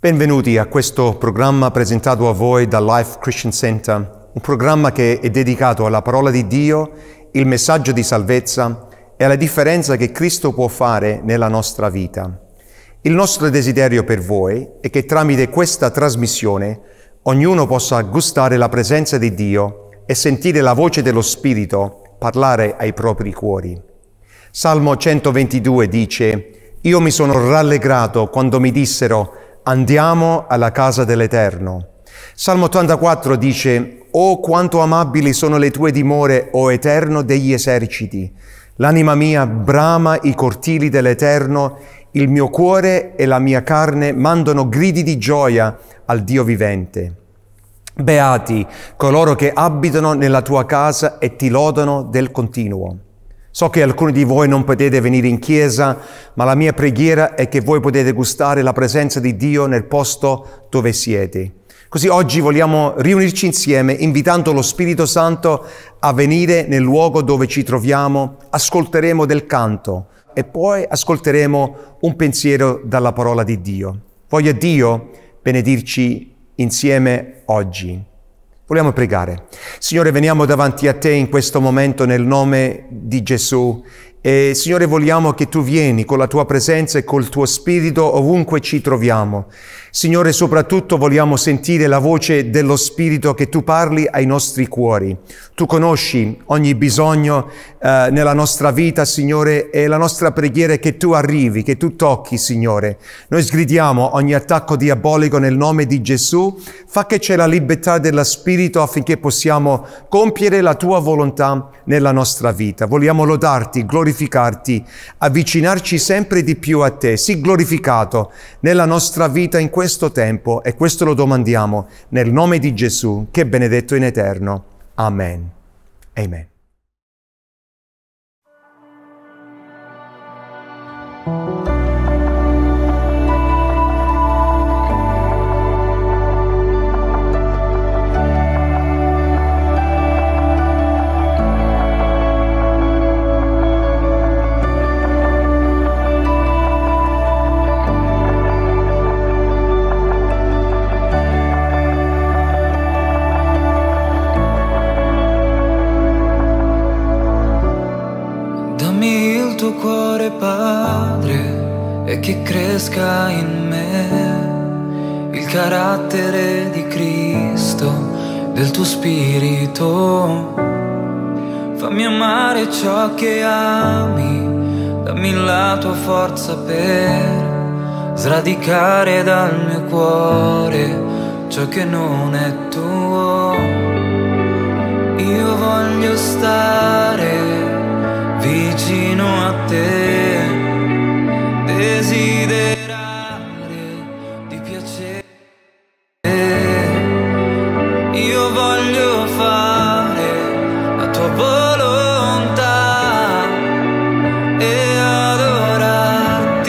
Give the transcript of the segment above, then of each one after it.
Benvenuti a questo programma presentato a voi dal Life Christian Center, un programma che è dedicato alla parola di Dio, il messaggio di salvezza e alla differenza che Cristo può fare nella nostra vita. Il nostro desiderio per voi è che tramite questa trasmissione ognuno possa gustare la presenza di Dio e sentire la voce dello Spirito parlare ai propri cuori. Salmo 122 dice: «Io mi sono rallegrato quando mi dissero: andiamo alla casa dell'Eterno». Salmo 84 dice: «Oh, quanto amabili sono le tue dimore, o Eterno degli eserciti! L'anima mia brama i cortili dell'Eterno, il mio cuore e la mia carne mandano gridi di gioia al Dio vivente». Beati coloro che abitano nella tua casa e ti lodano del continuo. So che alcuni di voi non potete venire in chiesa, ma la mia preghiera è che voi potete gustare la presenza di Dio nel posto dove siete. Così oggi vogliamo riunirci insieme, invitando lo Spirito Santo a venire nel luogo dove ci troviamo. Ascolteremo del canto e poi ascolteremo un pensiero dalla parola di Dio. Voglia Dio benedirci insieme oggi. Vogliamo pregare. Signore, veniamo davanti a Te in questo momento nel nome di Gesù e Signore, vogliamo che Tu vieni con la Tua presenza e col Tuo Spirito ovunque ci troviamo. Signore, soprattutto vogliamo sentire la voce dello Spirito, che Tu parli ai nostri cuori. Tu conosci ogni bisogno nella nostra vita, Signore, e la nostra preghiera è che Tu arrivi, che Tu tocchi, Signore. Noi sgridiamo ogni attacco diabolico nel nome di Gesù. Fa che c'è la libertà dello Spirito affinché possiamo compiere la Tua volontà nella nostra vita. Vogliamo lodarti, glorificarti, avvicinarci sempre di più a Te. Sii glorificato nella nostra vita in questo tempo, e questo lo domandiamo nel nome di Gesù, che è benedetto in eterno. Amen. Amen. Padre, e che cresca in me il carattere di Cristo, del Tuo Spirito. Fammi amare ciò che ami, dammi la Tua forza per sradicare dal mio cuore ciò che non è Tuo. Io voglio stare vicino a Te, desiderare di piacere. Io voglio fare la Tua volontà e adorarti.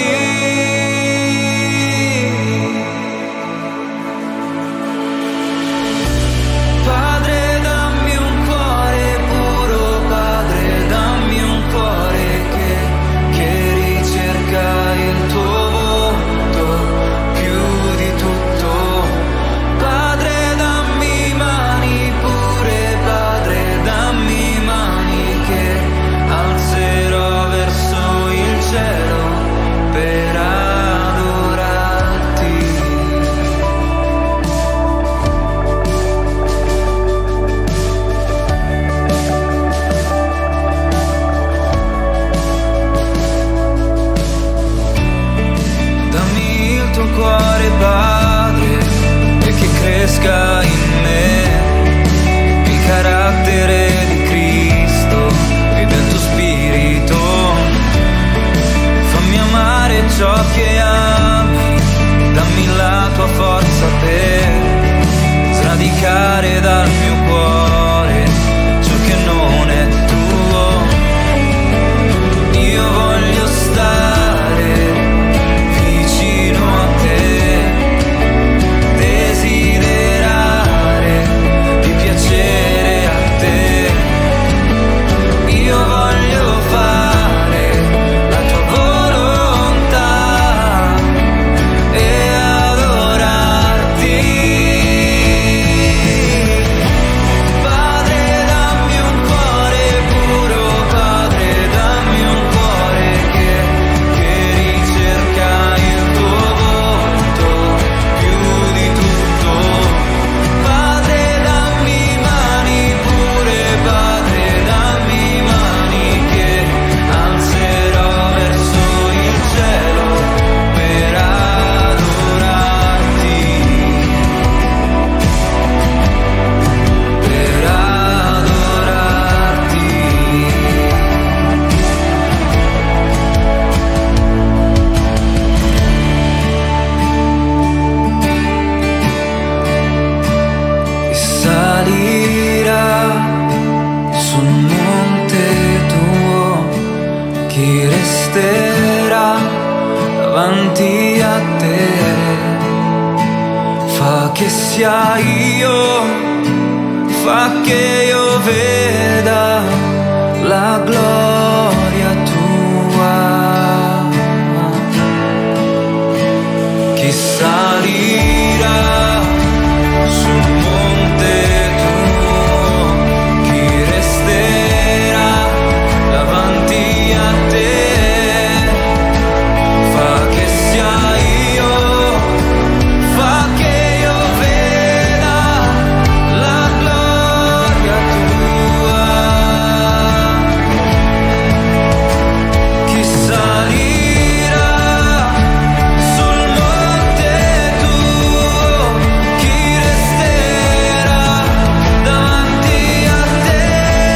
Padre, dammi un cuore puro, Padre, dammi un cuore che ricerca il Tuo davanti a te. Fa che sia io, fa che io veda la gloria tua. Chi salirà sul monte tuo, chi resterà davanti a te. Fa che sia io, fa che io veda la gloria tua. Chi salirà sul monte tuo, chi resterà davanti a te.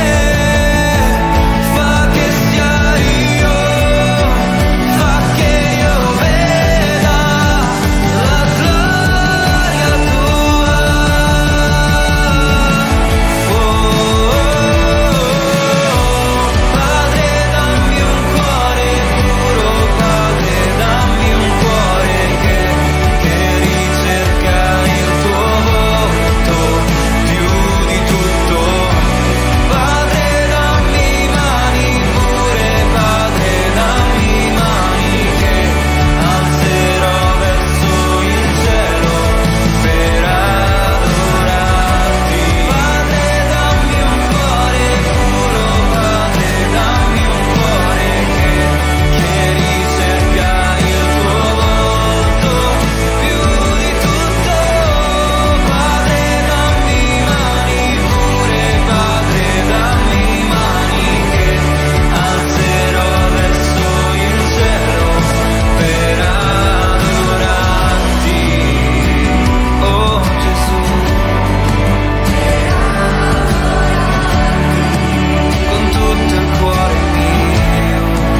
Fa che sia io, fa che io veda la gloria tua. Padre, dammi un cuore puro, Padre, dammi un cuore che ricerca il tuo volto più di tutto. Padre, dammi mani pure, Padre, dammi mani che alzerò verso il cielo per adorarti. Padre, dammi un cuore puro, Padre, dammi un cuore che ricerca il tuo volto più di tutto. Padre, dammi mani pure, Padre, dammi mani che alzerò verso il cielo per adorarti. Oh Gesù, con tutto il cuore mio.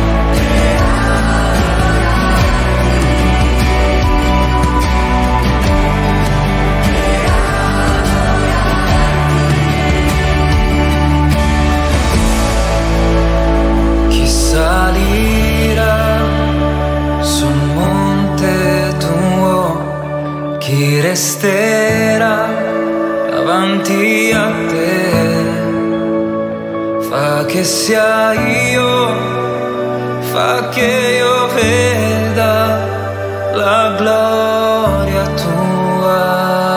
Chi salirà sul monte tuo, chi resterà davanti a te. Fa che sia io, fa che io veda la gloria tua.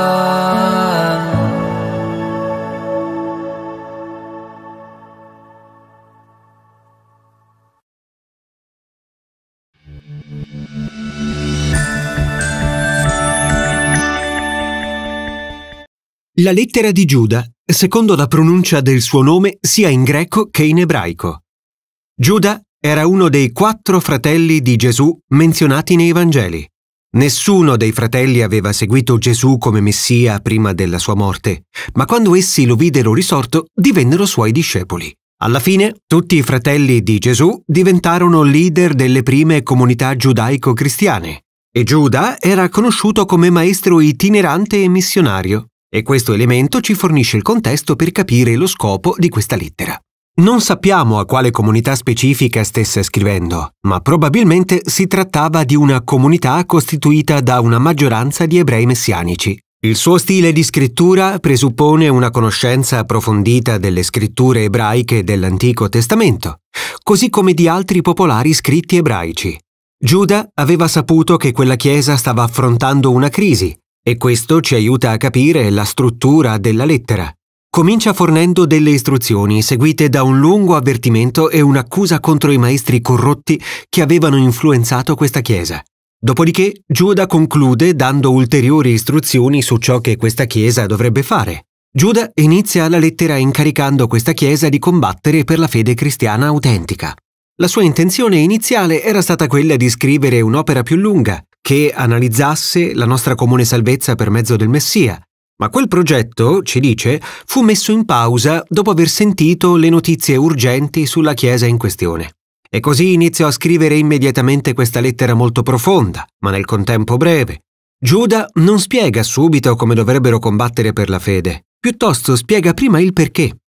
La lettera di Giuda, secondo la pronuncia del suo nome sia in greco che in ebraico. Giuda era uno dei 4 fratelli di Gesù menzionati nei Vangeli. Nessuno dei fratelli aveva seguito Gesù come Messia prima della sua morte, ma quando essi lo videro risorto divennero suoi discepoli. Alla fine, tutti i fratelli di Gesù diventarono leader delle prime comunità giudaico-cristiane, e Giuda era conosciuto come maestro itinerante e missionario. E questo elemento ci fornisce il contesto per capire lo scopo di questa lettera. Non sappiamo a quale comunità specifica stesse scrivendo, ma probabilmente si trattava di una comunità costituita da una maggioranza di ebrei messianici. Il suo stile di scrittura presuppone una conoscenza approfondita delle scritture ebraiche dell'Antico Testamento, così come di altri popolari scritti ebraici. Giuda aveva saputo che quella chiesa stava affrontando una crisi, e questo ci aiuta a capire la struttura della lettera. Comincia fornendo delle istruzioni seguite da un lungo avvertimento e un'accusa contro i maestri corrotti che avevano influenzato questa chiesa. Dopodiché Giuda conclude dando ulteriori istruzioni su ciò che questa chiesa dovrebbe fare. Giuda inizia la lettera incaricando questa chiesa di combattere per la fede cristiana autentica. La sua intenzione iniziale era stata quella di scrivere un'opera più lunga, che analizzasse la nostra comune salvezza per mezzo del Messia. Ma quel progetto, ci dice, fu messo in pausa dopo aver sentito le notizie urgenti sulla chiesa in questione. E così iniziò a scrivere immediatamente questa lettera molto profonda, ma nel contempo breve. Giuda non spiega subito come dovrebbero combattere per la fede, piuttosto spiega prima il perché.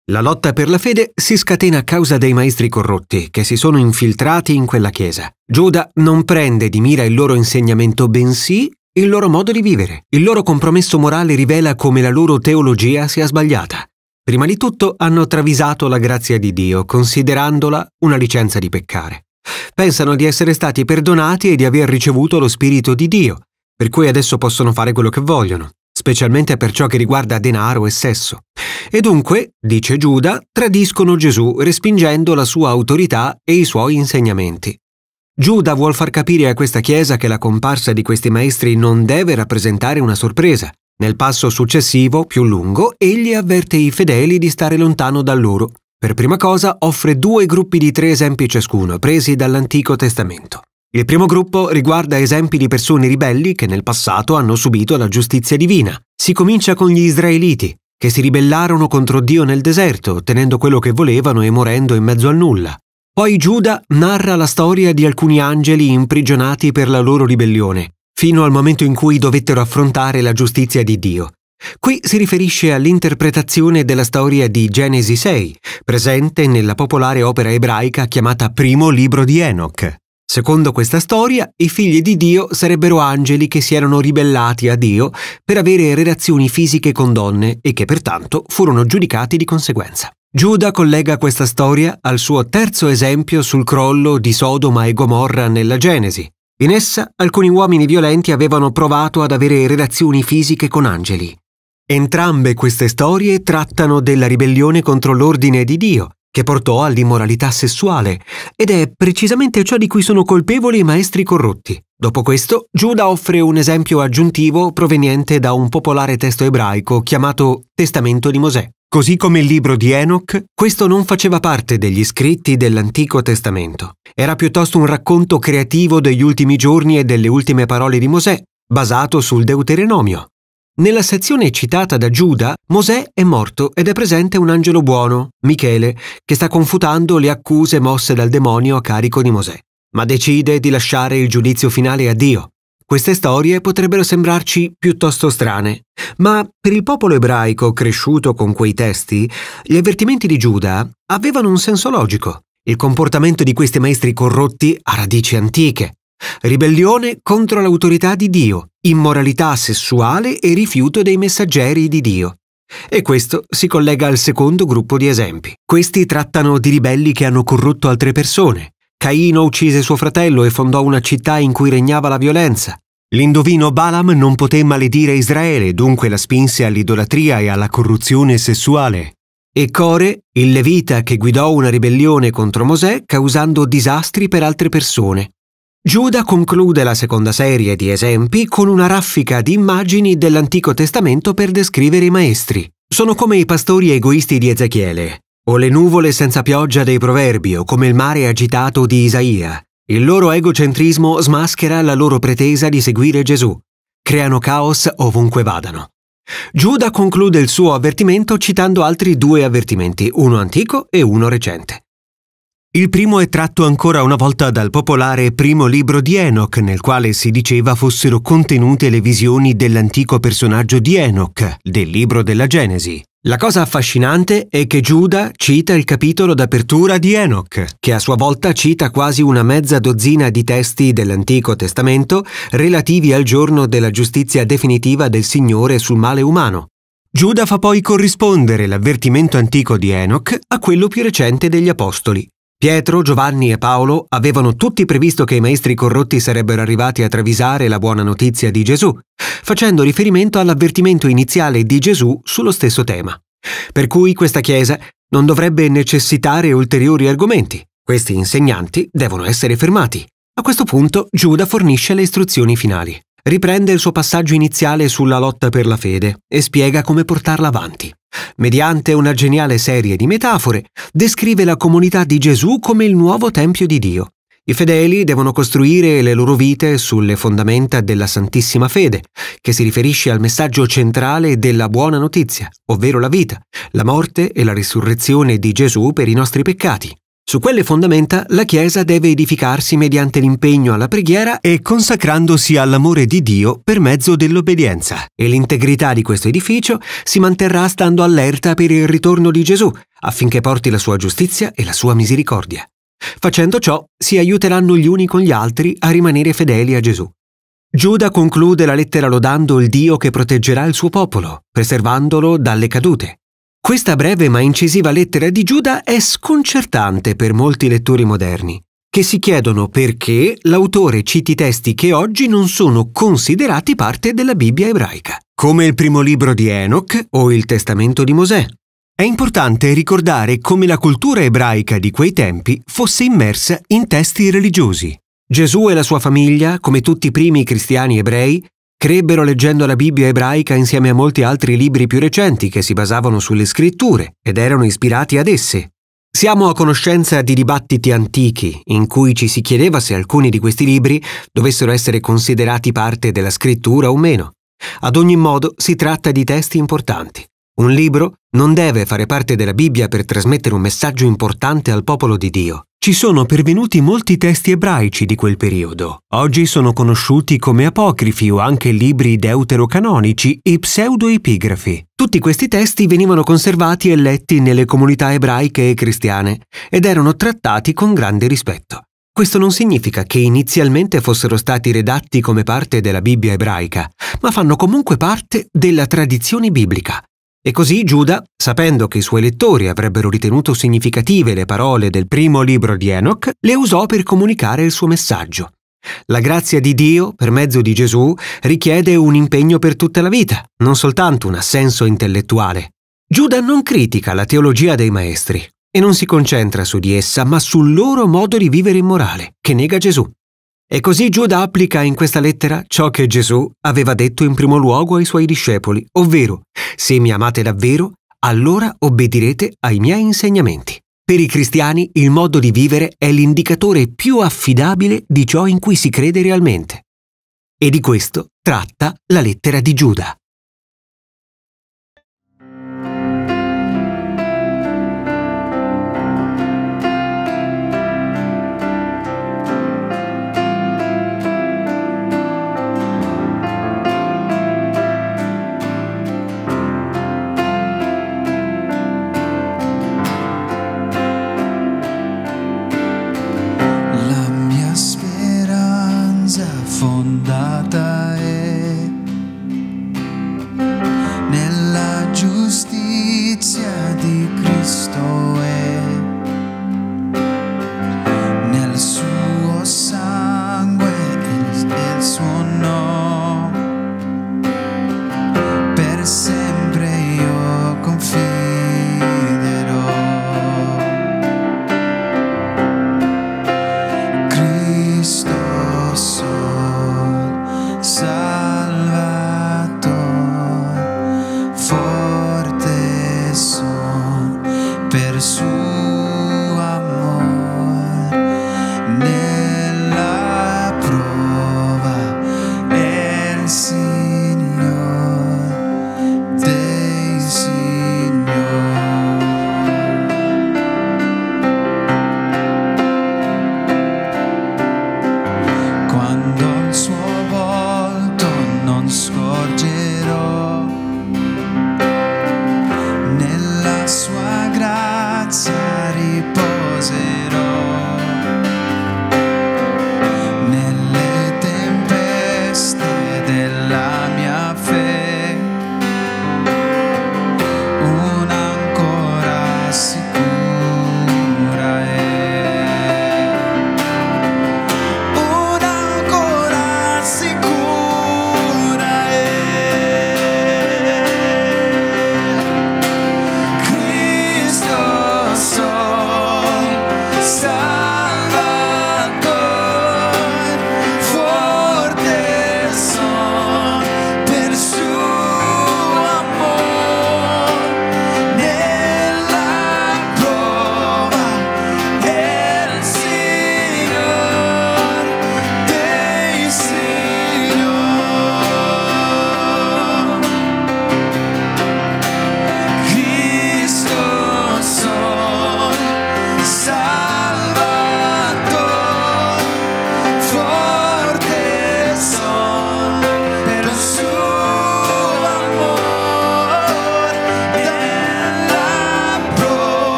La lotta per la fede si scatena a causa dei maestri corrotti che si sono infiltrati in quella chiesa. Giuda non prende di mira il loro insegnamento, bensì il loro modo di vivere. Il loro compromesso morale rivela come la loro teologia sia sbagliata. Prima di tutto hanno travisato la grazia di Dio, considerandola una licenza di peccare. Pensano di essere stati perdonati e di aver ricevuto lo Spirito di Dio, per cui adesso possono fare quello che vogliono, specialmente per ciò che riguarda denaro e sesso. E dunque, dice Giuda, tradiscono Gesù respingendo la sua autorità e i suoi insegnamenti. Giuda vuol far capire a questa chiesa che la comparsa di questi maestri non deve rappresentare una sorpresa. Nel passo successivo, più lungo, egli avverte i fedeli di stare lontano da loro. Per prima cosa offre 2 gruppi di 3 esempi ciascuno, presi dall'Antico Testamento. Il primo gruppo riguarda esempi di persone ribelli che nel passato hanno subito la giustizia divina. Si comincia con gli israeliti, che si ribellarono contro Dio nel deserto, ottenendo quello che volevano e morendo in mezzo al nulla. Poi Giuda narra la storia di alcuni angeli imprigionati per la loro ribellione, fino al momento in cui dovettero affrontare la giustizia di Dio. Qui si riferisce all'interpretazione della storia di Genesi 6, presente nella popolare opera ebraica chiamata Primo Libro di Enoch. Secondo questa storia, i figli di Dio sarebbero angeli che si erano ribellati a Dio per avere relazioni fisiche con donne e che pertanto furono giudicati di conseguenza. Giuda collega questa storia al suo terzo esempio sul crollo di Sodoma e Gomorra nella Genesi. In essa, alcuni uomini violenti avevano provato ad avere relazioni fisiche con angeli. Entrambe queste storie trattano della ribellione contro l'ordine di Dio, che portò all'immoralità sessuale, ed è precisamente ciò di cui sono colpevoli i maestri corrotti. Dopo questo, Giuda offre un esempio aggiuntivo proveniente da un popolare testo ebraico chiamato Testamento di Mosè. Così come il libro di Enoch, questo non faceva parte degli scritti dell'Antico Testamento. Era piuttosto un racconto creativo degli ultimi giorni e delle ultime parole di Mosè, basato sul Deuteronomio. Nella sezione citata da Giuda, Mosè è morto ed è presente un angelo buono, Michele, che sta confutando le accuse mosse dal demonio a carico di Mosè, ma decide di lasciare il giudizio finale a Dio. Queste storie potrebbero sembrarci piuttosto strane, ma per il popolo ebraico cresciuto con quei testi, gli avvertimenti di Giuda avevano un senso logico. Il comportamento di questi maestri corrotti ha radici antiche. Ribellione contro l'autorità di Dio, immoralità sessuale e rifiuto dei messaggeri di Dio. E questo si collega al secondo gruppo di esempi. Questi trattano di ribelli che hanno corrotto altre persone. Caino uccise suo fratello e fondò una città in cui regnava la violenza. L'indovino Balaam non poté maledire Israele, dunque la spinse all'idolatria e alla corruzione sessuale. E Core, il levita che guidò una ribellione contro Mosè, causando disastri per altre persone. Giuda conclude la seconda serie di esempi con una raffica di immagini dell'Antico Testamento per descrivere i maestri. Sono come i pastori egoisti di Ezechiele, o le nuvole senza pioggia dei Proverbi, o come il mare agitato di Isaia. Il loro egocentrismo smaschera la loro pretesa di seguire Gesù. Creano caos ovunque vadano. Giuda conclude il suo avvertimento citando altri 2 avvertimenti, uno antico e uno recente. Il primo è tratto ancora una volta dal popolare Primo Libro di Enoch, nel quale si diceva fossero contenute le visioni dell'antico personaggio di Enoch, del libro della Genesi. La cosa affascinante è che Giuda cita il capitolo d'apertura di Enoch, che a sua volta cita quasi una mezza dozzina di testi dell'Antico Testamento relativi al giorno della giustizia definitiva del Signore sul male umano. Giuda fa poi corrispondere l'avvertimento antico di Enoch a quello più recente degli Apostoli. Pietro, Giovanni e Paolo avevano tutti previsto che i maestri corrotti sarebbero arrivati a travisare la buona notizia di Gesù, facendo riferimento all'avvertimento iniziale di Gesù sullo stesso tema. Per cui questa Chiesa non dovrebbe necessitare ulteriori argomenti. Questi insegnanti devono essere fermati. A questo punto Giuda fornisce le istruzioni finali. Riprende il suo passaggio iniziale sulla lotta per la fede e spiega come portarla avanti. Mediante una geniale serie di metafore, descrive la comunità di Gesù come il nuovo Tempio di Dio. I fedeli devono costruire le loro vite sulle fondamenta della Santissima Fede, che si riferisce al messaggio centrale della buona notizia, ovvero la vita, la morte e la risurrezione di Gesù per i nostri peccati. Su quelle fondamenta la Chiesa deve edificarsi mediante l'impegno alla preghiera e consacrandosi all'amore di Dio per mezzo dell'obbedienza. E l'integrità di questo edificio si manterrà stando allerta per il ritorno di Gesù, affinché porti la sua giustizia e la sua misericordia. Facendo ciò, si aiuteranno gli uni con gli altri a rimanere fedeli a Gesù. Giuda conclude la lettera lodando il Dio che proteggerà il suo popolo, preservandolo dalle cadute. Questa breve ma incisiva lettera di Giuda è sconcertante per molti lettori moderni, che si chiedono perché l'autore citi testi che oggi non sono considerati parte della Bibbia ebraica, come il primo libro di Enoch o il Testamento di Mosè. È importante ricordare come la cultura ebraica di quei tempi fosse immersa in testi religiosi. Gesù e la sua famiglia, come tutti i primi cristiani ebrei, crebbero leggendo la Bibbia ebraica insieme a molti altri libri più recenti che si basavano sulle scritture ed erano ispirati ad esse. Siamo a conoscenza di dibattiti antichi in cui ci si chiedeva se alcuni di questi libri dovessero essere considerati parte della scrittura o meno. Ad ogni modo si tratta di testi importanti. Un libro non deve fare parte della Bibbia per trasmettere un messaggio importante al popolo di Dio. Ci sono pervenuti molti testi ebraici di quel periodo. Oggi sono conosciuti come apocrifi o anche libri deuterocanonici e pseudoepigrafi. Tutti questi testi venivano conservati e letti nelle comunità ebraiche e cristiane ed erano trattati con grande rispetto. Questo non significa che inizialmente fossero stati redatti come parte della Bibbia ebraica, ma fanno comunque parte della tradizione biblica. E così Giuda, sapendo che i suoi lettori avrebbero ritenuto significative le parole del primo libro di Enoch, le usò per comunicare il suo messaggio. La grazia di Dio, per mezzo di Gesù, richiede un impegno per tutta la vita, non soltanto un assenso intellettuale. Giuda non critica la teologia dei maestri e non si concentra su di essa, ma sul loro modo di vivere immorale, che nega Gesù. E così Giuda applica in questa lettera ciò che Gesù aveva detto in primo luogo ai suoi discepoli, ovvero: se mi amate davvero, allora obbedirete ai miei insegnamenti. Per i cristiani il modo di vivere è l'indicatore più affidabile di ciò in cui si crede realmente. E di questo tratta la lettera di Giuda. Fondata è nella giustizia di Cristo e nel suo sangue e il suo no. Per sempre io confiderò. Cristo sol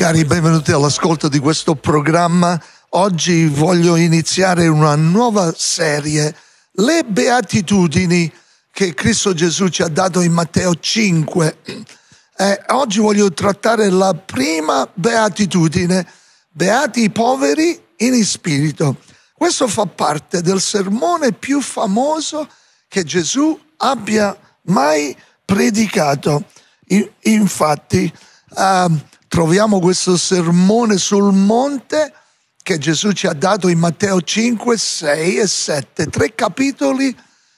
Cari, benvenuti all'ascolto di questo programma. Oggi voglio iniziare una nuova serie, le beatitudini che Cristo Gesù ci ha dato in Matteo 5. Oggi voglio trattare la prima beatitudine, beati i poveri in spirito. Questo fa parte del sermone più famoso che Gesù abbia mai predicato. Infatti, troviamo questo sermone sul monte che Gesù ci ha dato in Matteo 5, 6 e 7. 3 capitoli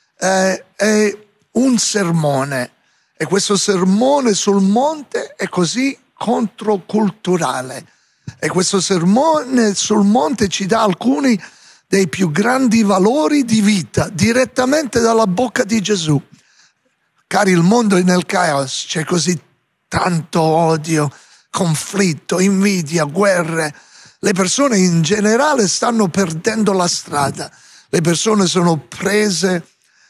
e un sermone. E questo sermone sul monte è così controculturale. E questo sermone sul monte ci dà alcuni dei più grandi valori di vita, direttamente dalla bocca di Gesù. Cari, il mondo è nel caos, c'è così tanto odio, conflitto, invidia, guerre. Le persone in generale stanno perdendo la strada. Le persone sono prese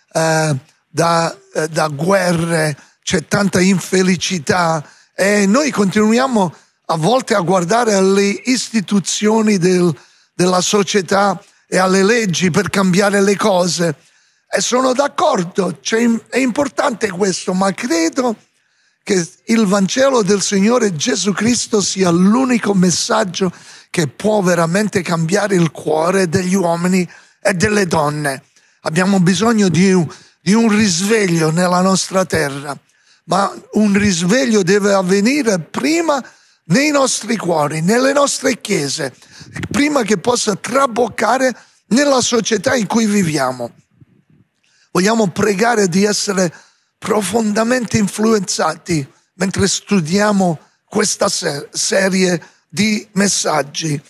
da guerre, c'è tanta infelicità e noi continuiamo a volte a guardare alle istituzioni della società e alle leggi per cambiare le cose. E sono d'accordo, è importante questo, ma credo che il Vangelo del Signore Gesù Cristo sia l'unico messaggio che può veramente cambiare il cuore degli uomini e delle donne. Abbiamo bisogno di un risveglio nella nostra terra, ma un risveglio deve avvenire prima nei nostri cuori, nelle nostre chiese, prima che possa traboccare nella società in cui viviamo. Vogliamo pregare di essere profondamente influenzati mentre studiamo questa serie di messaggi.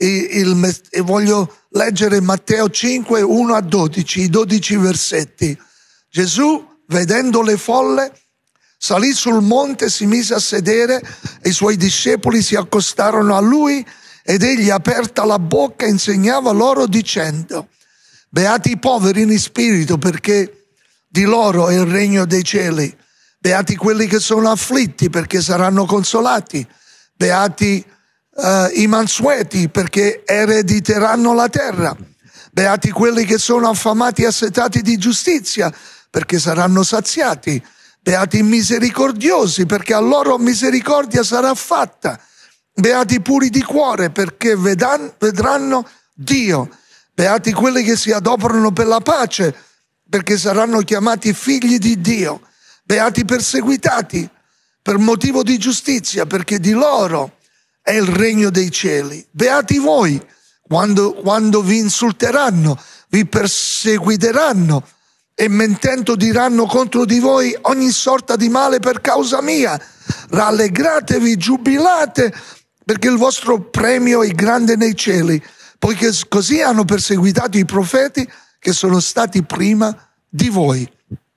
E voglio leggere Matteo 5, 1 a 12, i 12 versetti. Gesù, vedendo le folle, salì sul monte, si mise a sedere e i suoi discepoli si accostarono a lui ed egli, aperta la bocca, insegnava loro dicendo: beati i poveri in spirito, perché di loro è il regno dei cieli. Beati quelli che sono afflitti, perché saranno consolati. Beati i mansueti, perché erediteranno la terra. Beati quelli che sono affamati e assetati di giustizia, perché saranno saziati. Beati i misericordiosi, perché a loro misericordia sarà fatta. Beati i puri di cuore, perché vedranno Dio. Beati quelli che si adoperano per la pace, perché saranno chiamati figli di Dio. Beati i perseguitati per motivo di giustizia, perché di loro è il regno dei cieli. Beati voi quando vi insulteranno, vi perseguiteranno e mentendo diranno contro di voi ogni sorta di male per causa mia. Rallegratevi, giubilate, perché il vostro premio è grande nei cieli, poiché così hanno perseguitato i profeti che sono stati prima di voi.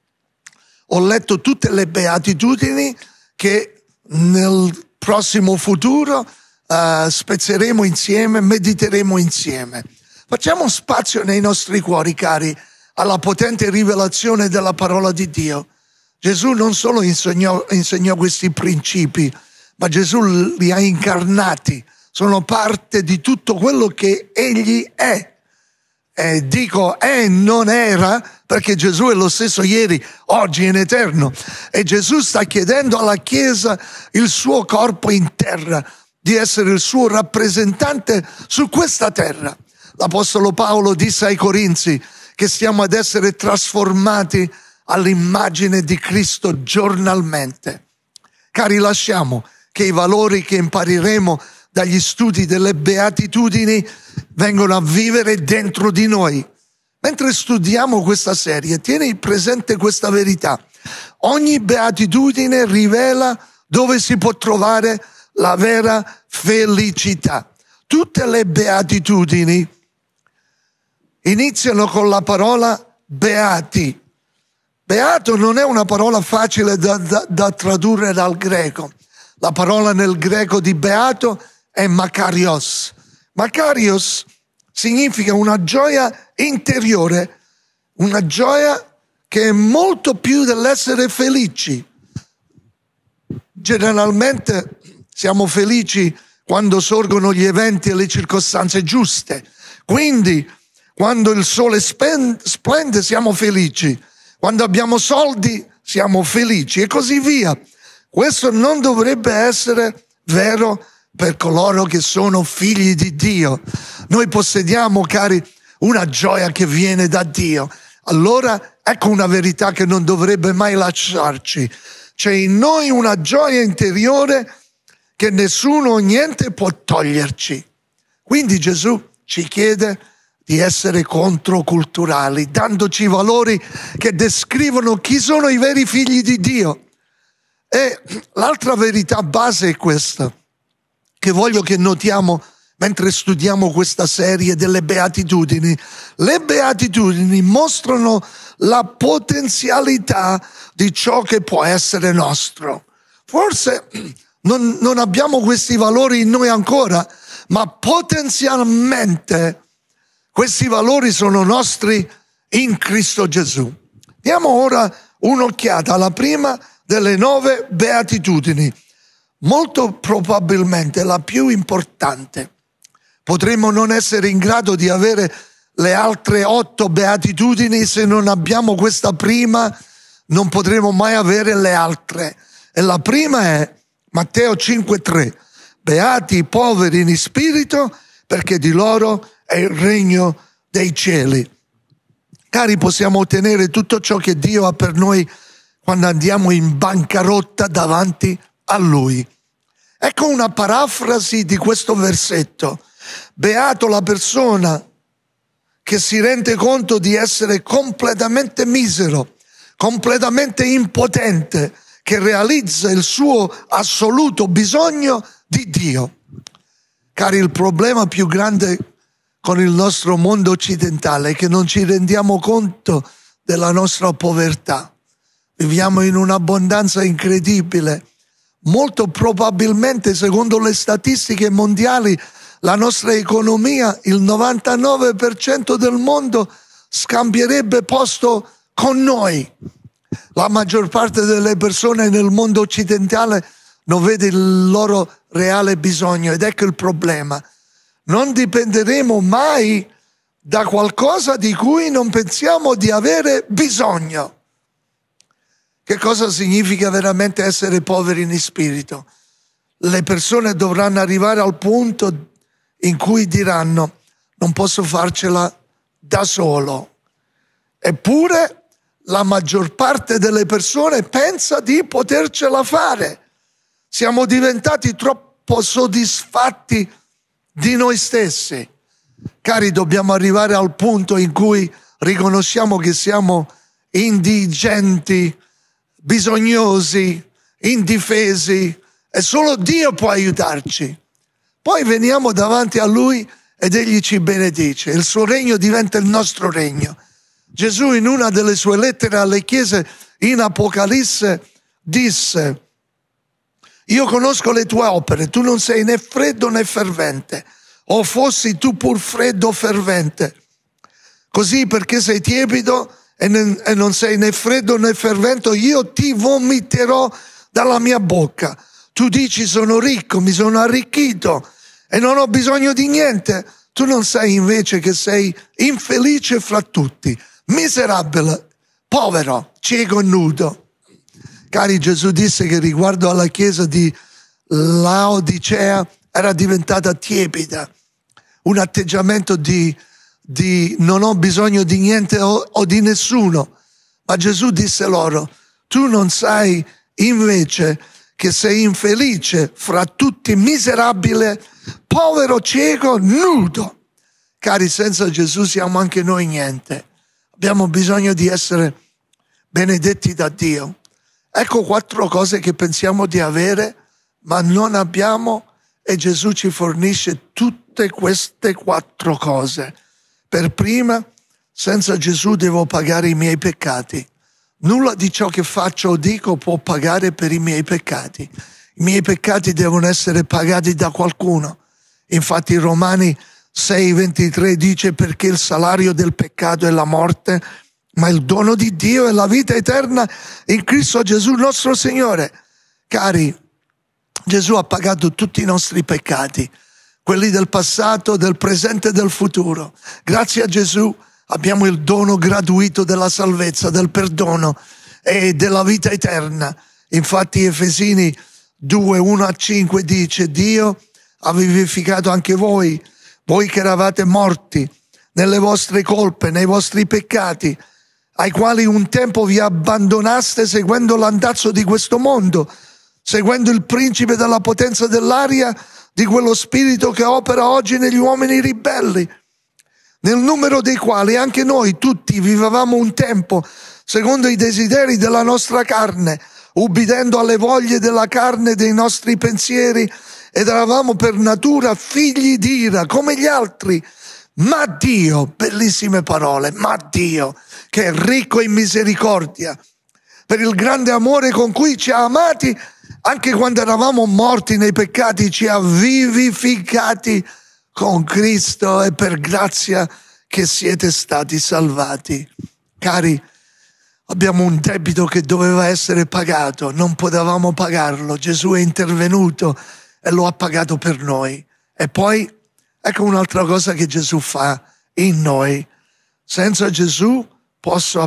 Ho letto tutte le beatitudini che nel prossimo futuro spezzeremo insieme, mediteremo insieme. Facciamo spazio nei nostri cuori, cari, alla potente rivelazione della parola di Dio. Gesù non solo insegnò questi principi, ma Gesù li ha incarnati, sono parte di tutto quello che egli è. E dico non era, perché Gesù è lo stesso ieri, oggi e in eterno. E Gesù sta chiedendo alla Chiesa, il suo corpo in terra, di essere il suo rappresentante su questa terra. L'Apostolo Paolo disse ai Corinzi che stiamo ad essere trasformati all'immagine di Cristo giornalmente. Cari, lasciamo che i valori che impareremo dagli studi delle beatitudini vengono a vivere dentro di noi. Mentre studiamo questa serie, tieni presente questa verità. Ogni beatitudine rivela dove si può trovare la vera felicità. Tutte le beatitudini iniziano con la parola beati. Beato non è una parola facile da tradurre dal greco. La parola nel greco di beato è makarios. Makarios significa una gioia interiore, una gioia che è molto più dell'essere felici. Generalmente siamo felici quando sorgono gli eventi e le circostanze giuste. Quindi, quando il sole splende, siamo felici. Quando abbiamo soldi, siamo felici e così via. Questo non dovrebbe essere vero per coloro che sono figli di Dio. Noi possediamo, cari, una gioia che viene da Dio. Allora, ecco una verità che non dovrebbe mai lasciarci. C'è in noi una gioia interiore che nessuno o niente può toglierci. Quindi Gesù ci chiede di essere controculturali, dandoci valori che descrivono chi sono i veri figli di Dio. E l'altra verità base è questa, che voglio che notiamo mentre studiamo questa serie delle beatitudini. Le beatitudini mostrano la potenzialità di ciò che può essere nostro. Forse non abbiamo questi valori in noi ancora, ma potenzialmente questi valori sono nostri in Cristo Gesù. Diamo ora un'occhiata alla prima delle 9 beatitudini, molto probabilmente la più importante. Potremmo non essere in grado di avere le altre 8 beatitudini, se non abbiamo questa prima non potremo mai avere le altre. E la prima è Matteo 5,3: beati i poveri in spirito, perché di loro è il regno dei cieli. Cari, possiamo ottenere tutto ciò che Dio ha per noi quando andiamo in bancarotta davanti a Lui. Ecco una parafrasi di questo versetto: beato la persona che si rende conto di essere completamente misero, completamente impotente, che realizza il suo assoluto bisogno di Dio. Cari, il problema più grande con il nostro mondo occidentale è che non ci rendiamo conto della nostra povertà. Viviamo in un'abbondanza incredibile. Molto probabilmente, secondo le statistiche mondiali, la nostra economia, il 99% del mondo scambierebbe posto con noi. La maggior parte delle persone nel mondo occidentale non vede il loro reale bisogno, ed ecco il problema. Non dipenderemo mai da qualcosa di cui non pensiamo di avere bisogno. Che cosa significa veramente essere poveri in spirito? Le persone dovranno arrivare al punto in cui diranno: non posso farcela da solo. Eppure la maggior parte delle persone pensa di potercela fare. Siamo diventati troppo soddisfatti di noi stessi. Cari, dobbiamo arrivare al punto in cui riconosciamo che siamo indigenti, bisognosi, indifesi, e solo Dio può aiutarci. Poi veniamo davanti a Lui ed Egli ci benedice. Il suo regno diventa il nostro regno. Gesù, in una delle sue lettere alle chiese in Apocalisse, disse: io conosco le tue opere, tu non sei né freddo né fervente. O fossi tu pur freddo o fervente. Così, perché sei tiepido e non sei né freddo né fervente, io ti vomiterò dalla mia bocca. Tu dici: sono ricco, mi sono arricchito e non ho bisogno di niente. Tu non sai invece che sei infelice fra tutti, miserabile, povero, cieco e nudo. Cari, Gesù disse che riguardo alla chiesa di Laodicea era diventata tiepida, un atteggiamento di non ho bisogno di niente o di nessuno. Ma Gesù disse loro: tu non sai invece che sei infelice fra tutti, miserabile, povero, cieco, nudo. Cari, senza Gesù siamo anche noi niente. Abbiamo bisogno di essere benedetti da Dio. Ecco 4 cose che pensiamo di avere, ma non abbiamo, e Gesù ci fornisce tutte queste 4 cose. Per prima, senza Gesù devo pagare i miei peccati. Nulla di ciò che faccio o dico può pagare per i miei peccati. I miei peccati devono essere pagati da qualcuno. Infatti Romani 6,23 dice: perché il salario del peccato è la morte, ma il dono di Dio è la vita eterna in Cristo Gesù nostro Signore. Cari, Gesù ha pagato tutti i nostri peccati, quelli del passato, del presente e del futuro. Grazie a Gesù abbiamo il dono gratuito della salvezza, del perdono e della vita eterna. Infatti Efesini 2, 1-5 dice: Dio ha vivificato anche voi che eravate morti nelle vostre colpe, nei vostri peccati, ai quali un tempo vi abbandonaste seguendo l'andazzo di questo mondo, seguendo il principe della potenza dell'aria, di quello spirito che opera oggi negli uomini ribelli, nel numero dei quali anche noi tutti vivevamo un tempo, secondo i desideri della nostra carne, ubbidendo alle voglie della carne e dei nostri pensieri, ed eravamo per natura figli di ira, come gli altri. Ma Dio, bellissime parole, ma Dio, che è ricco in misericordia, per il grande amore con cui ci ha amati, anche quando eravamo morti nei peccati, ci ha vivificati con Cristo, e per grazia che siete stati salvati. Cari, abbiamo un debito che doveva essere pagato, non potevamo pagarlo. Gesù è intervenuto e lo ha pagato per noi. E poi, ecco un'altra cosa che Gesù fa in noi. Senza Gesù posso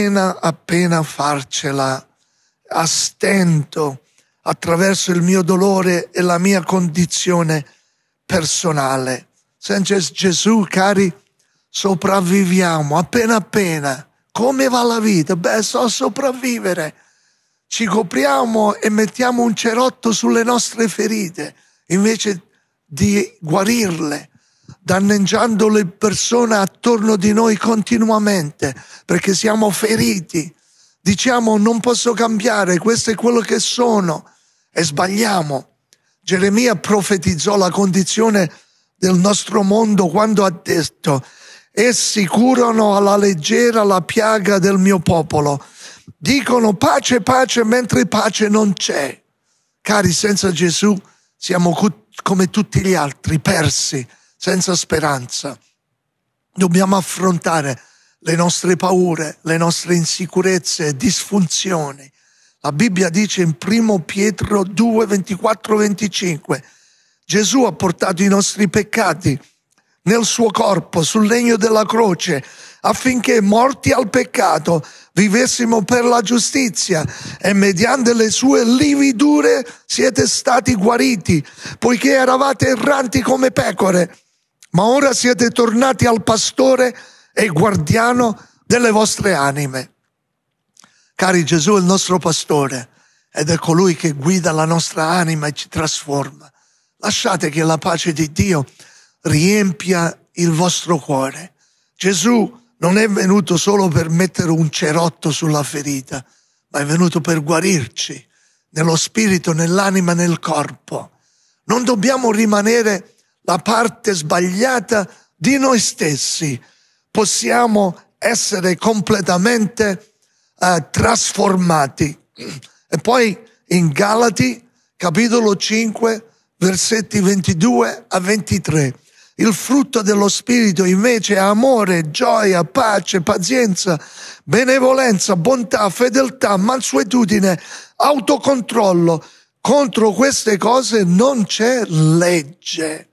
appena farcela a stento, attraverso il mio dolore e la mia condizione personale. Senza Gesù, cari, sopravviviamo appena. Come va la vita? Beh, so sopravvivere. Ci copriamo e mettiamo un cerotto sulle nostre ferite, invece di guarirle, danneggiando le persone attorno di noi continuamente, perché siamo feriti. Diciamo: non posso cambiare, questo è quello che sono, e sbagliamo. Geremia profetizzò la condizione del nostro mondo quando ha detto: essi curano alla leggera la piaga del mio popolo, dicono pace, pace, mentre pace non c'è. Cari, senza Gesù siamo come tutti gli altri, persi, senza speranza. Dobbiamo affrontare le nostre paure, le nostre insicurezze e disfunzioni. La Bibbia dice in 1 Pietro 2, 24-25: Gesù ha portato i nostri peccati nel suo corpo sul legno della croce, affinché, morti al peccato, vivessimo per la giustizia, e mediante le sue lividure siete stati guariti, poiché eravate erranti come pecore, ma ora siete tornati al pastore e guardiano delle vostre anime. Cari, Gesù è il nostro pastore ed è colui che guida la nostra anima e ci trasforma. Lasciate che la pace di Dio riempia il vostro cuore. Gesù non è venuto solo per mettere un cerotto sulla ferita, ma è venuto per guarirci nello spirito, nell'anima, nel corpo. Non dobbiamo rimanere la parte sbagliata di noi stessi. Possiamo essere completamente trasformati. E poi in Galati, capitolo 5, versetti 22-23. Il frutto dello Spirito invece è amore, gioia, pace, pazienza, benevolenza, bontà, fedeltà, mansuetudine, autocontrollo. Contro queste cose non c'è legge.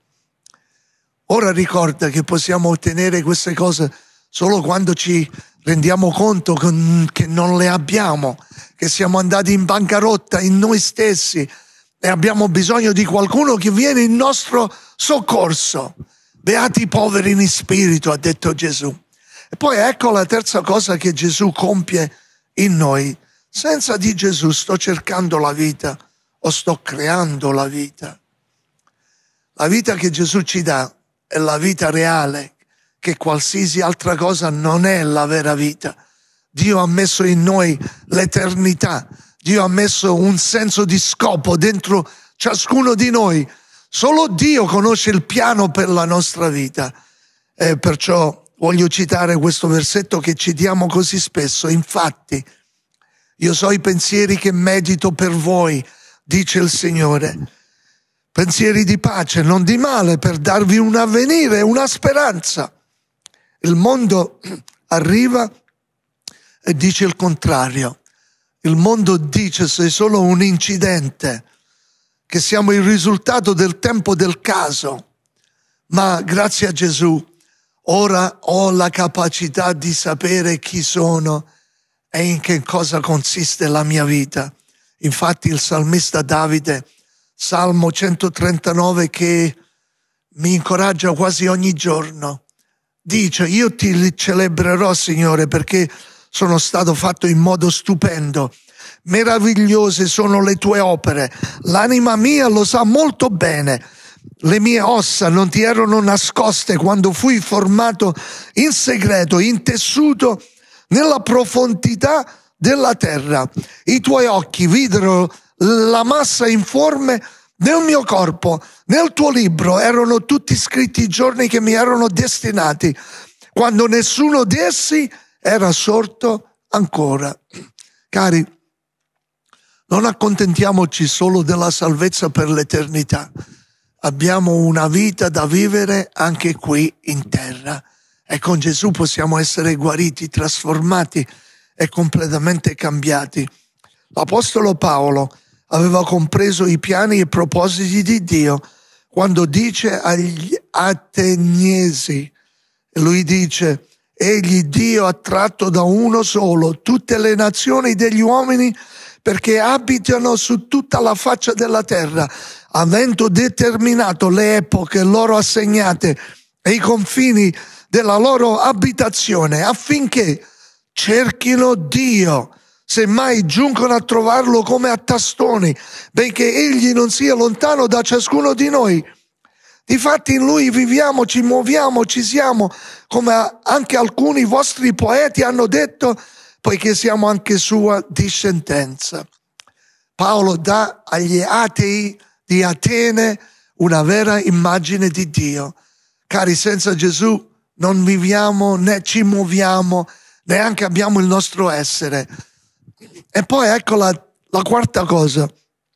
Ora ricorda che possiamo ottenere queste cose solo quando ci rendiamo conto che non le abbiamo, che siamo andati in bancarotta in noi stessi e abbiamo bisogno di qualcuno che viene in nostro soccorso. Beati i poveri in spirito, ha detto Gesù. E poi ecco la terza cosa che Gesù compie in noi. Senza di Gesù sto cercando la vita o sto creando la vita. La vita che Gesù ci dà è la vita reale, che qualsiasi altra cosa non è la vera vita. Dio ha messo in noi l'eternità. Dio ha messo un senso di scopo dentro ciascuno di noi. Solo Dio conosce il piano per la nostra vita. E perciò voglio citare questo versetto che citiamo così spesso. Infatti, io so i pensieri che medito per voi, dice il Signore. Pensieri di pace, non di male, per darvi un avvenire, una speranza. Il mondo arriva e dice il contrario. Il mondo dice sei solo un incidente, che siamo il risultato del tempo del caso, ma grazie a Gesù ora ho la capacità di sapere chi sono e in che cosa consiste la mia vita. Infatti il salmista Davide, Salmo 139, che mi incoraggia quasi ogni giorno, dice: io ti celebrerò, Signore, perché sono stato fatto in modo stupendo. Meravigliose sono le tue opere, l'anima mia lo sa molto bene. Le mie ossa non ti erano nascoste quando fui formato in segreto, intessuto nella profondità della terra. I tuoi occhi videro la massa informe del mio corpo. Nel tuo libro erano tutti scritti i giorni che mi erano destinati, quando nessuno di essi era sorto ancora. Cari, non accontentiamoci solo della salvezza per l'eternità. Abbiamo una vita da vivere anche qui in terra e con Gesù possiamo essere guariti, trasformati e completamente cambiati. L'Apostolo Paolo aveva compreso i piani e i propositi di Dio quando dice agli Ateniesi, lui dice: egli Dio ha tratto da uno solo tutte le nazioni degli uomini perché abitano su tutta la faccia della terra, avendo determinato le epoche loro assegnate e i confini della loro abitazione, affinché cerchino Dio, semmai giungono a trovarlo come a tastoni, benché egli non sia lontano da ciascuno di noi. Difatti in lui viviamo, ci muoviamo, ci siamo, come anche alcuni vostri poeti hanno detto, poiché siamo anche sua discendenza. Paolo dà agli atei di Atene una vera immagine di Dio. Cari, senza Gesù non viviamo, né ci muoviamo, neanche abbiamo il nostro essere. E poi ecco la quarta cosa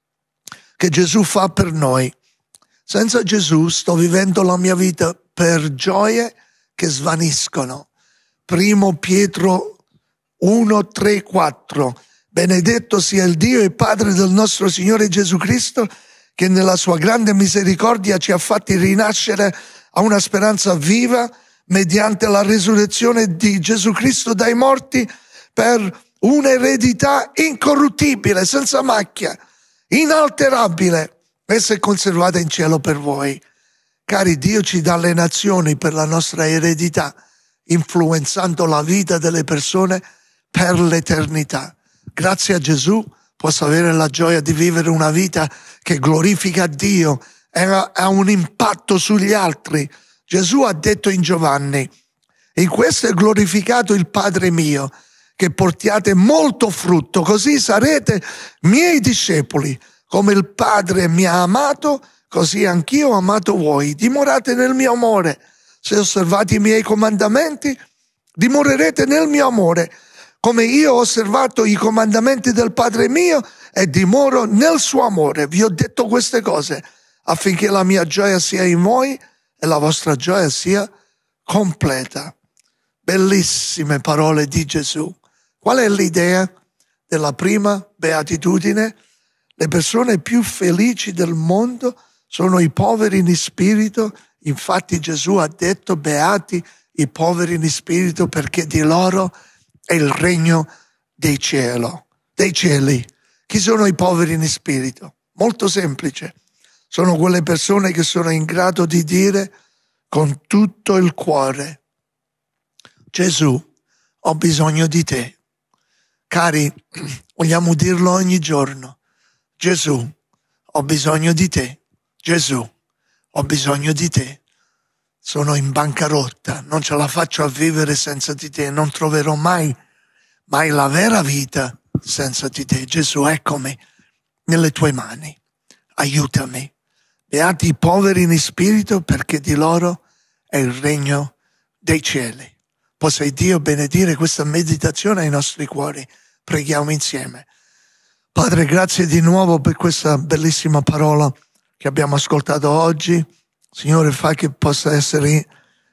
che Gesù fa per noi. Senza Gesù sto vivendo la mia vita per gioie che svaniscono. Primo Pietro 1, 3, 4. Benedetto sia il Dio e Padre del nostro Signore Gesù Cristo, che nella sua grande misericordia ci ha fatti rinascere a una speranza viva mediante la resurrezione di Gesù Cristo dai morti, per un'eredità incorruttibile, senza macchia, inalterabile. Essa è conservata in cielo per voi. Cari, Dio ci dà le nazioni per la nostra eredità, influenzando la vita delle persone per l'eternità. Grazie a Gesù posso avere la gioia di vivere una vita che glorifica Dio e ha un impatto sugli altri. Gesù ha detto in Giovanni: in questo è glorificato il Padre mio, che portiate molto frutto, così sarete miei discepoli. Come il Padre mi ha amato, così anch'io ho amato voi. Dimorate nel mio amore. Se osservate i miei comandamenti, dimorerete nel mio amore. Come io ho osservato i comandamenti del Padre mio e dimoro nel suo amore. Vi ho detto queste cose affinché la mia gioia sia in voi e la vostra gioia sia completa. Bellissime parole di Gesù. Qual è l'idea della prima beatitudine? Le persone più felici del mondo sono i poveri in spirito. Infatti Gesù ha detto: beati i poveri in spirito, perché di loro è il regno dei cieli. Chi sono i poveri in spirito? Molto semplice. Sono quelle persone che sono in grado di dire con tutto il cuore: Gesù, ho bisogno di te. Cari, vogliamo dirlo ogni giorno: Gesù, ho bisogno di te. Gesù, ho bisogno di te. Sono in bancarotta, non ce la faccio a vivere senza di te, non troverò mai la vera vita senza di te. Gesù, eccomi nelle tue mani, aiutami. Beati i poveri in spirito, perché di loro è il regno dei cieli. Possa Dio benedire questa meditazione ai nostri cuori. Preghiamo insieme. Padre, grazie di nuovo per questa bellissima parola che abbiamo ascoltato oggi. Signore, fa che possa essere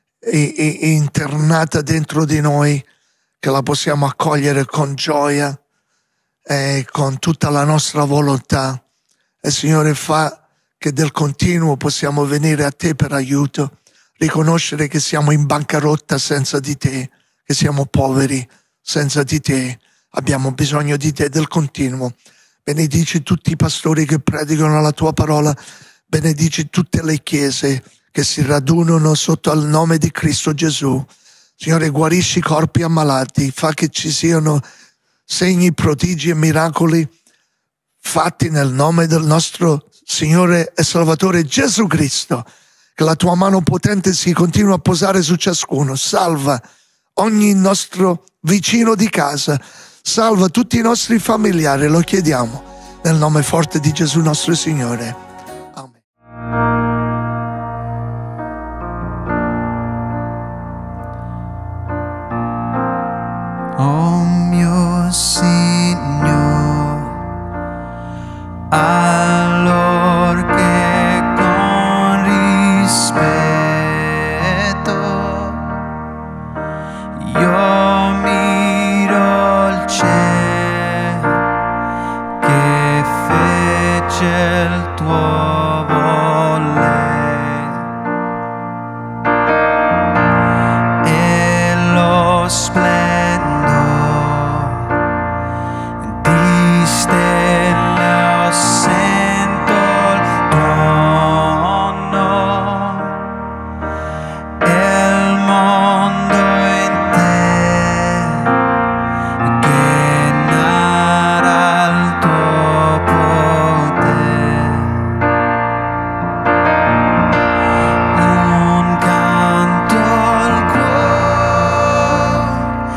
internata dentro di noi, che la possiamo accogliere con gioia e con tutta la nostra volontà e Signore fa che del continuo possiamo venire a te per aiuto, riconoscere che siamo in bancarotta senza di te, che siamo poveri senza di te, abbiamo bisogno di te del continuo. Benedici tutti i pastori che predicano la tua parola, benedici tutte le chiese che si radunano sotto il nome di Cristo Gesù. Signore, guarisci i corpi ammalati, fa che ci siano segni, prodigi e miracoli fatti nel nome del nostro Signore e Salvatore Gesù Cristo. Che la tua mano potente si continua a posare su ciascuno. Salva ogni nostro vicino di casa, salva tutti i nostri familiari, lo chiediamo nel nome forte di Gesù nostro Signore. Amen. Oh mio Signore, allor che con rispetto io miro il cielo che fece il tuo voler e lo splendore di stelle sento il trono e il mondo intero che narra il tuo potere. Un canto al cuore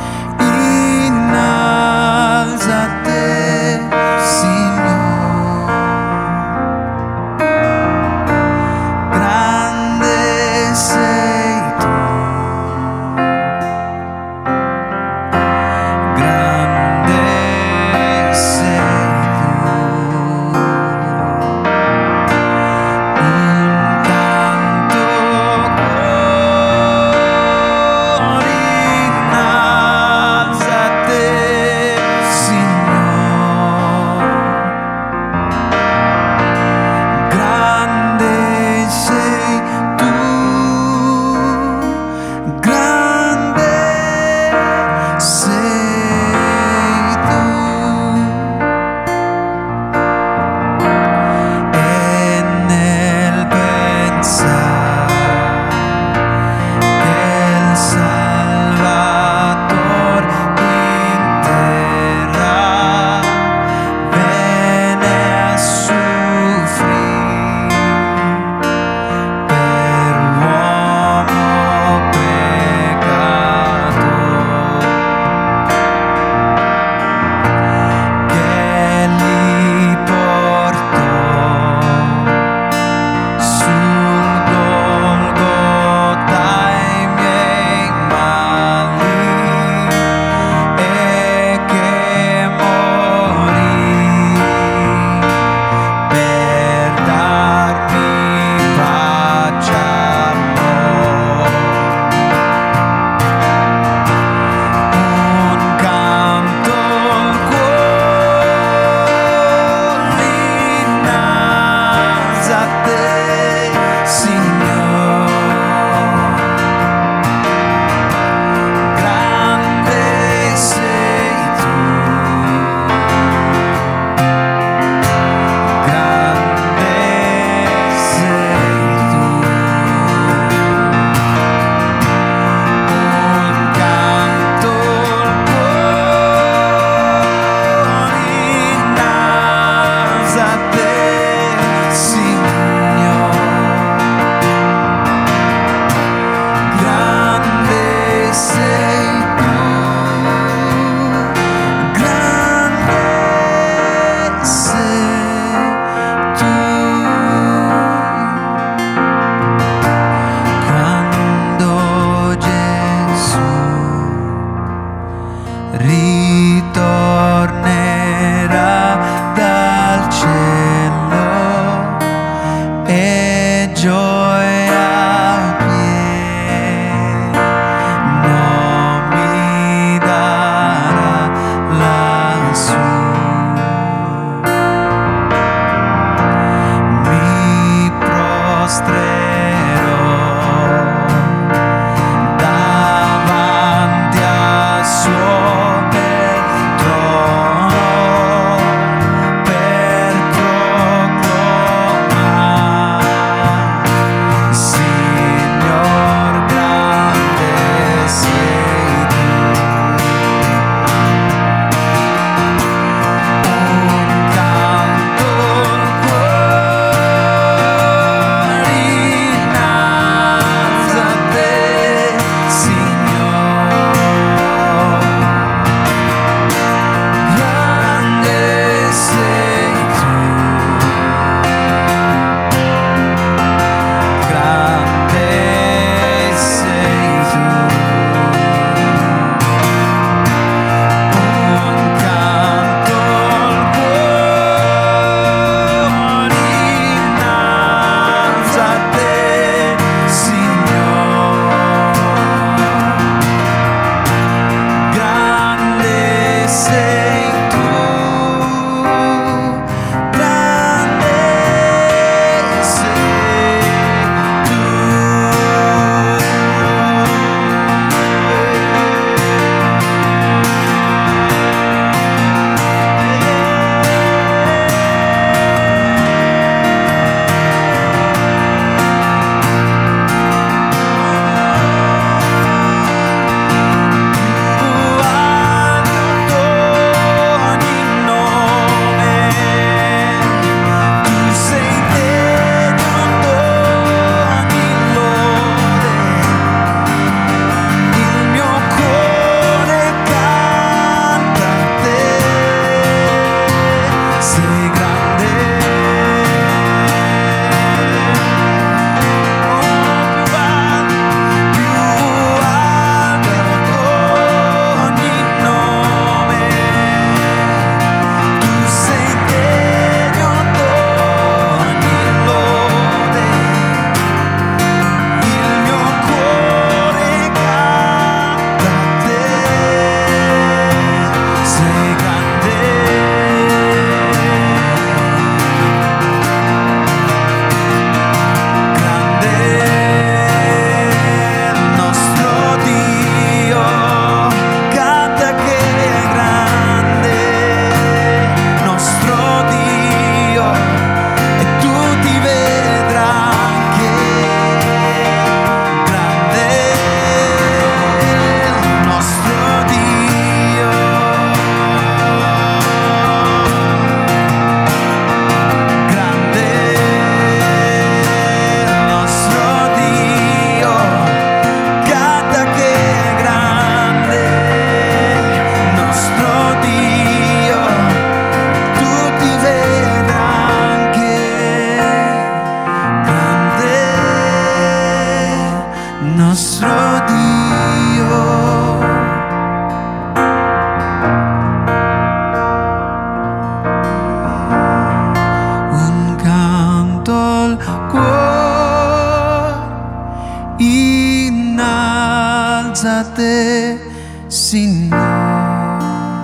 Innalzate, Signore,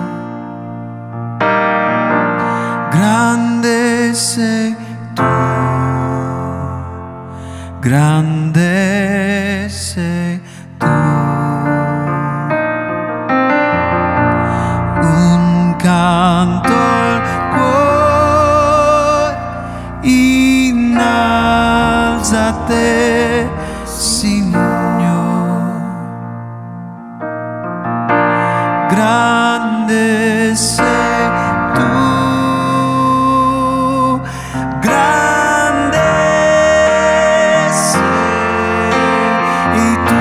grande sei tu, grande sei tu. Un canto al cuore, innalzate, Signore. Grande sei tu, grande sei tu.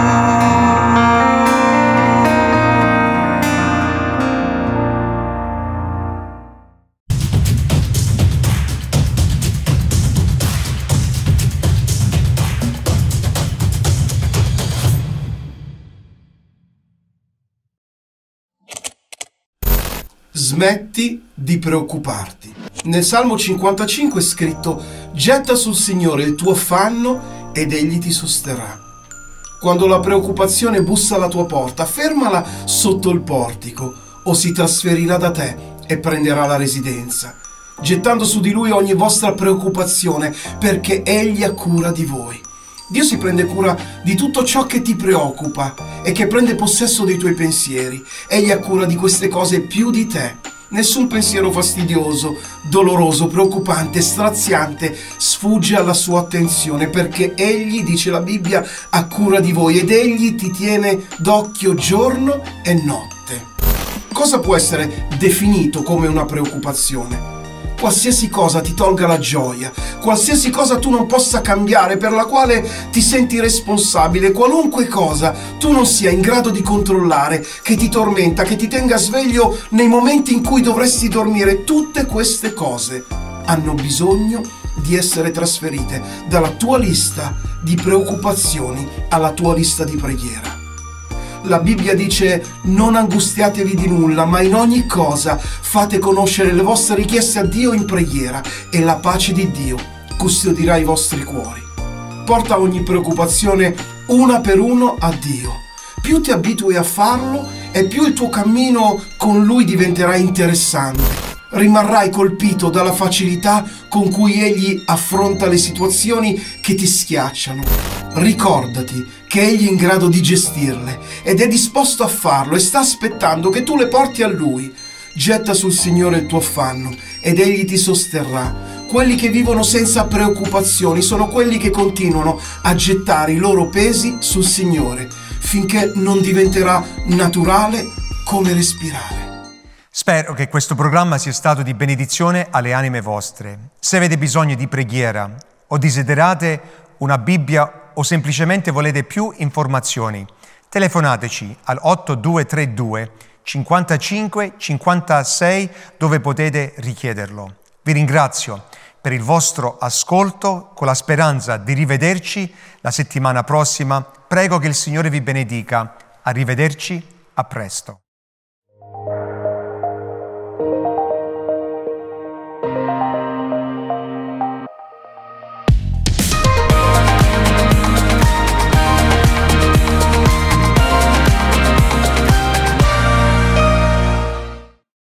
Smetti di preoccuparti. Nel Salmo 55 è scritto: getta sul Signore il tuo affanno ed Egli ti sosterrà. Quando la preoccupazione bussa alla tua porta, fermala sotto il portico, o si trasferirà da te e prenderà la residenza, gettando su di Lui ogni vostra preoccupazione, perché Egli ha cura di voi. Dio si prende cura di tutto ciò che ti preoccupa e che prende possesso dei tuoi pensieri. Egli ha cura di queste cose più di te. Nessun pensiero fastidioso, doloroso, preoccupante, straziante sfugge alla sua attenzione, perché Egli, dice la Bibbia, ha cura di voi ed Egli ti tiene d'occhio giorno e notte. Cosa può essere definito come una preoccupazione? Qualsiasi cosa ti tolga la gioia, qualsiasi cosa tu non possa cambiare, per la quale ti senti responsabile, qualunque cosa tu non sia in grado di controllare, che ti tormenta, che ti tenga sveglio nei momenti in cui dovresti dormire, tutte queste cose hanno bisogno di essere trasferite dalla tua lista di preoccupazioni alla tua lista di preghiera. La Bibbia dice: non angustiatevi di nulla, ma in ogni cosa fate conoscere le vostre richieste a Dio in preghiera, e la pace di Dio custodirà i vostri cuori. Porta ogni preoccupazione una per uno a Dio. Più ti abitui a farlo e più il tuo cammino con Lui diventerà interessante. Rimarrai colpito dalla facilità con cui Egli affronta le situazioni che ti schiacciano. Ricordati che Egli è in grado di gestirle ed è disposto a farlo e sta aspettando che tu le porti a Lui. Getta sul Signore il tuo affanno ed Egli ti sosterrà. Quelli che vivono senza preoccupazioni sono quelli che continuano a gettare i loro pesi sul Signore finché non diventerà naturale come respirare. Spero che questo programma sia stato di benedizione alle anime vostre. Se avete bisogno di preghiera o desiderate una Bibbia o semplicemente volete più informazioni, telefonateci al 8232 55 56 dove potete richiederlo. Vi ringrazio per il vostro ascolto, con la speranza di rivederci la settimana prossima. Prego che il Signore vi benedica. Arrivederci, a presto.